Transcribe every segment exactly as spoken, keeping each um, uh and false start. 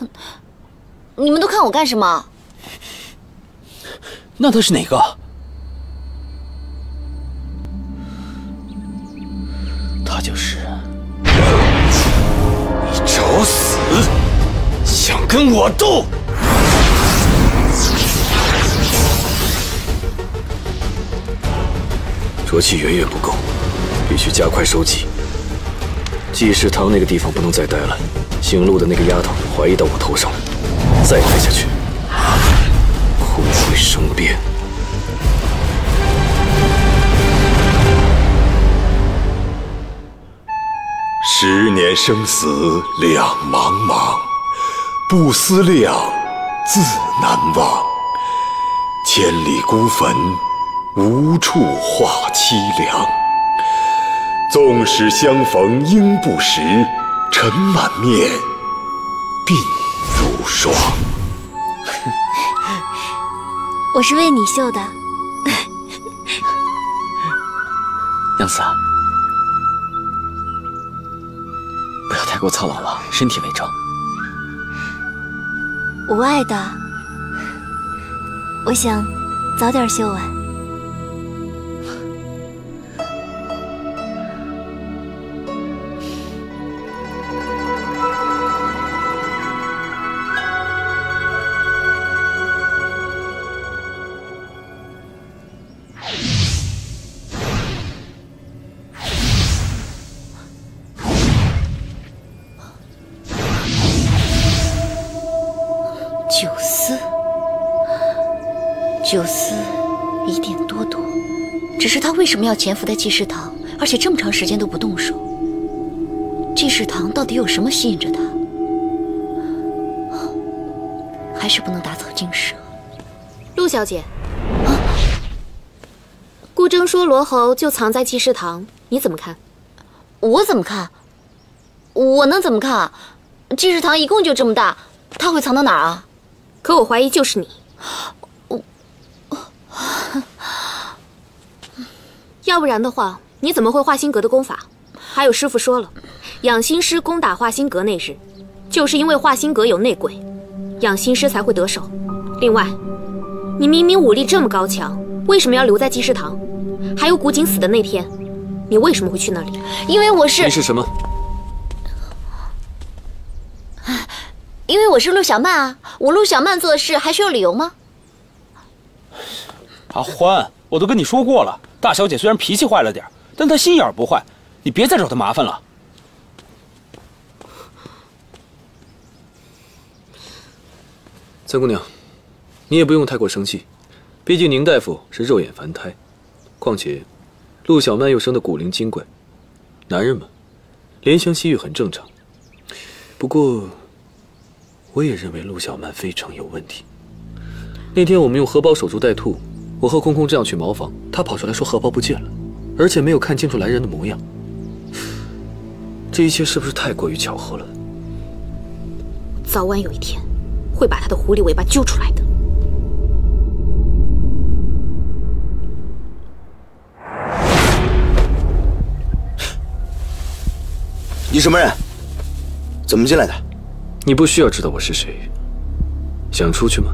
你们都看我干什么？ 那他是哪个？他就是。 你找死！想跟我斗？ 浊气远远不够，必须加快收集。祭祀堂那个地方不能再待了，姓陆的那个丫头怀疑到我头上了，再待下去，空会生变。 十年生死两茫茫，不思量，自难忘。千里孤坟，无处话凄凉。纵使相逢应不识，尘满面，鬓如霜。 我是为你绣的。 娘子啊，不要太过操劳了，身体为重。 无碍的，我想早点绣完。九思，九思疑点多多，只是他为什么要潜伏在祭祀堂，而且这么长时间都不动手？祭祀堂到底有什么吸引着他？还是不能打草惊蛇。 陆小姐，啊，顾征说罗侯就藏在祭祀堂，你怎么看？ 我怎么看？我能怎么看？祭祀堂一共就这么大，他会藏到哪儿啊？ 可我怀疑就是你。 我， 要不然的话，你怎么会化心阁的功法？还有师傅说了，养心师攻打化心阁那日，就是因为化心阁有内鬼，养心师才会得手。另外，你明明武力这么高强，为什么要留在祭祀堂？还有古井死的那天，你为什么会去那里？ 因为我是。 你是什么？ 因为我是陆小曼啊，我陆小曼做事还需要理由吗？ 阿欢，我都跟你说过了，大小姐虽然脾气坏了点，但她心眼不坏，你别再找她麻烦了。 三姑娘，你也不用太过生气，毕竟宁大夫是肉眼凡胎，况且陆小曼又生得古灵精怪，男人嘛，怜香惜玉很正常。不过。我也认为陆小曼非常有问题。那天我们用荷包守株待兔，我和空空这样去茅房，她跑出来说荷包不见了，而且没有看清楚来人的模样。这一切是不是太过于巧合了？ 早晚有一天，会把他的狐狸尾巴揪出来的。 你什么人？怎么进来的？ 你不需要知道我是谁。想出去吗？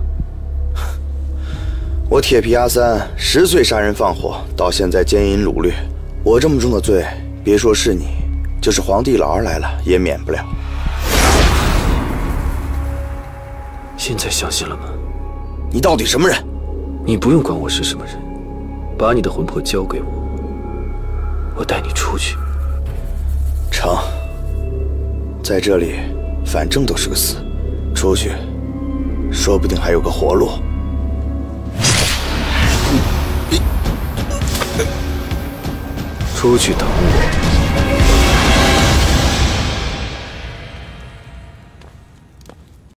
我铁皮阿三十岁杀人放火，到现在奸淫掳掠，我这么重的罪，别说是你，就是皇帝老儿来了也免不了。 现在相信了吗？ 你到底什么人？ 你不用管我是什么人，把你的魂魄交给我，我带你出去。 成，在这里反正都是个死，出去说不定还有个活路。 出去等我。